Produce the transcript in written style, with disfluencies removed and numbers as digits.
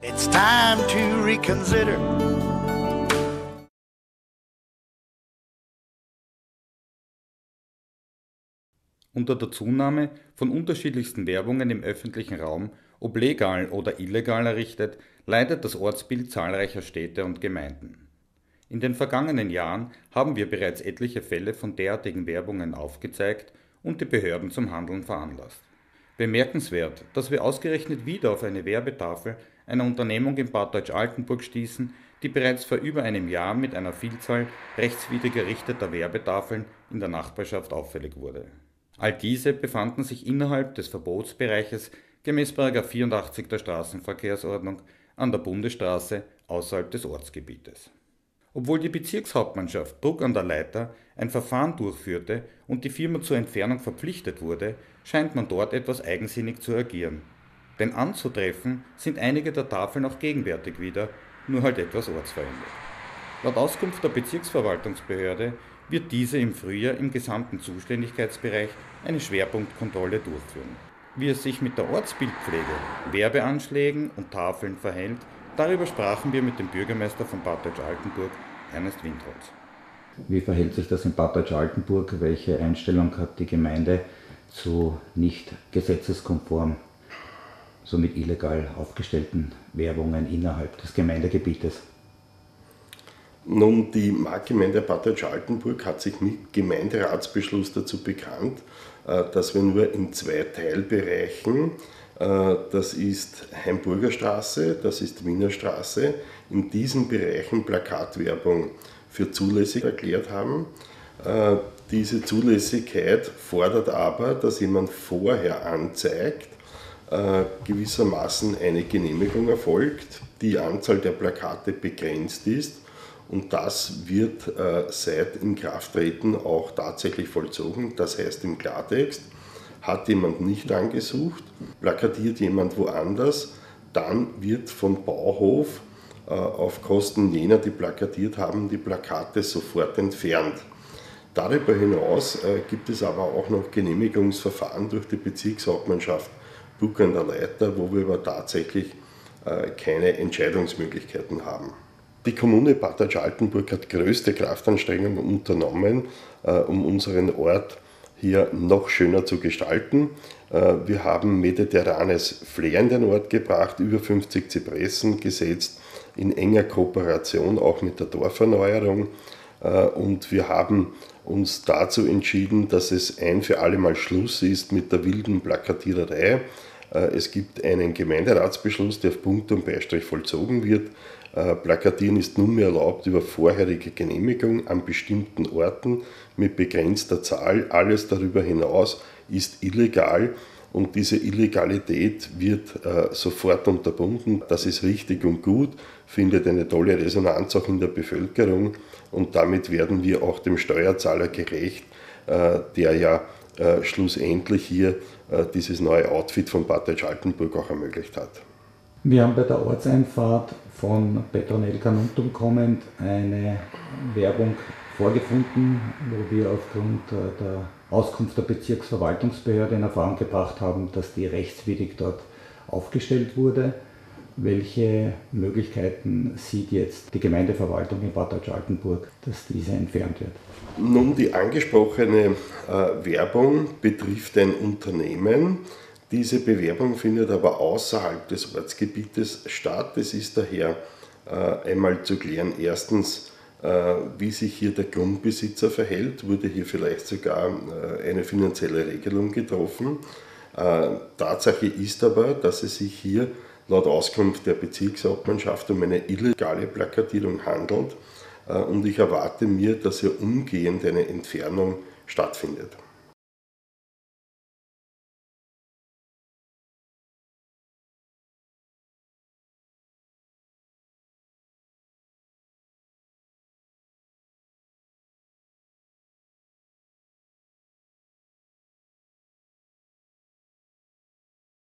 It's time to reconsider. Unter der Zunahme von unterschiedlichsten Werbungen im öffentlichen Raum, ob legal oder illegal errichtet, leidet das Ortsbild zahlreicher Städte und Gemeinden. In den vergangenen Jahren haben wir bereits etliche Fälle von derartigen Werbungen aufgezeigt und die Behörden zum Handeln veranlasst. Bemerkenswert, dass wir ausgerechnet wieder auf eine Werbetafel einer Unternehmung in Bad Deutsch-Altenburg stießen, die bereits vor über einem Jahr mit einer Vielzahl rechtswidrig errichteter Werbetafeln in der Nachbarschaft auffällig wurde. All diese befanden sich innerhalb des Verbotsbereiches gemäß § 84 der Straßenverkehrsordnung an der Bundesstraße außerhalb des Ortsgebietes. Obwohl die Bezirkshauptmannschaft Druck an der Leiter ein Verfahren durchführte und die Firma zur Entfernung verpflichtet wurde, scheint man dort etwas eigensinnig zu agieren. Denn anzutreffen sind einige der Tafeln auch gegenwärtig wieder, nur halt etwas ortsverändert. Laut Auskunft der Bezirksverwaltungsbehörde wird diese im Frühjahr im gesamten Zuständigkeitsbereich eine Schwerpunktkontrolle durchführen. Wie es sich mit der Ortsbildpflege, Werbeanschlägen und Tafeln verhält, darüber sprachen wir mit dem Bürgermeister von Bad Deutsch-Altenburg, Ernest Windholz. Wie verhält sich das in Bad Deutsch-Altenburg? Welche Einstellung hat die Gemeinde zu nicht gesetzeskonform, somit illegal aufgestellten Werbungen innerhalb des Gemeindegebietes? Nun, die Marktgemeinde Bad Deutsch-Altenburg hat sich mit Gemeinderatsbeschluss dazu bekannt, dass wir nur in 2 Teilbereichen, das ist Hainburger Straße, das ist Wiener Straße, in diesen Bereichen Plakatwerbung für zulässig erklärt haben. Diese Zulässigkeit fordert aber, dass jemand vorher anzeigt, gewissermaßen eine Genehmigung erfolgt, die Anzahl der Plakate begrenzt ist. Und das wird seit Inkrafttreten auch tatsächlich vollzogen. Das heißt im Klartext, hat jemand nicht angesucht, plakatiert jemand woanders, dann wird vom Bauhof auf Kosten jener, die plakatiert haben, die Plakate sofort entfernt. Darüber hinaus gibt es aber auch noch Genehmigungsverfahren durch die Bezirkshauptmannschaft Bug an der Leiter, wo wir aber tatsächlich keine Entscheidungsmöglichkeiten haben. Die Kommune Bad Deutsch-Altenburg hat größte Kraftanstrengungen unternommen, um unseren Ort hier noch schöner zu gestalten. Wir haben mediterranes Flair in den Ort gebracht, über 50 Zypressen gesetzt, in enger Kooperation auch mit der Dorferneuerung. Und wir haben uns dazu entschieden, dass es ein für alle Mal Schluss ist mit der wilden Plakatiererei. Es gibt einen Gemeinderatsbeschluss, der auf Punkt und Beistrich vollzogen wird. Plakatieren ist nunmehr erlaubt über vorherige Genehmigung an bestimmten Orten mit begrenzter Zahl. Alles darüber hinaus ist illegal und diese Illegalität wird sofort unterbunden. Das ist richtig und gut, findet eine tolle Resonanz auch in der Bevölkerung und damit werden wir auch dem Steuerzahler gerecht, der ja schlussendlich hier dieses neue Outfit von Bad Deutsch-Altenburg auch ermöglicht hat. Wir haben bei der Ortseinfahrt von Petronell-Carnuntum kommend eine Werbung vorgefunden, wo wir aufgrund der Auskunft der Bezirksverwaltungsbehörde in Erfahrung gebracht haben, dass die rechtswidrig dort aufgestellt wurde. Welche Möglichkeiten sieht jetzt die Gemeindeverwaltung in Bad Deutsch-Altenburg, dass diese entfernt wird? Nun, die angesprochene Werbung betrifft ein Unternehmen. Diese Bewerbung findet aber außerhalb des Ortsgebietes statt. Es ist daher einmal zu klären, erstens, wie sich hier der Grundbesitzer verhält. Wurde hier vielleicht sogar eine finanzielle Regelung getroffen? Tatsache ist aber, dass es sich hier laut Auskunft der Bezirkshauptmannschaft um eine illegale Plakatierung handelt und ich erwarte mir, dass hier umgehend eine Entfernung stattfindet.